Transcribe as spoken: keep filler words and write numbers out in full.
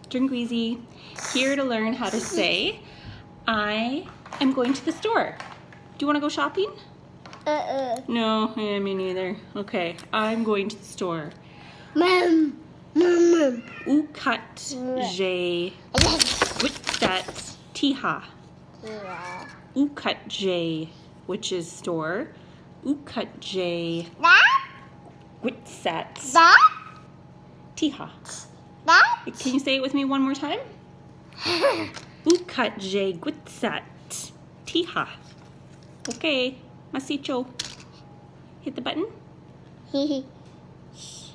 sister and Gweezy, here to learn how to say, I am going to the store. Do you want to go shopping? Uh-uh. No, yeah, me neither. Okay, I'm going to the store. Mom. Mom. Mom. Uukat, zheh, gwits'àt, tiihàh. Yeah. Uukat, zheh, which is store. Uukat, zheh, That? gwits'àt, That? tiihàh. That? Can you say it with me one more time? Uukat, zheh, gwits'àt, tiihàh. Okay, masicho. Hit the button.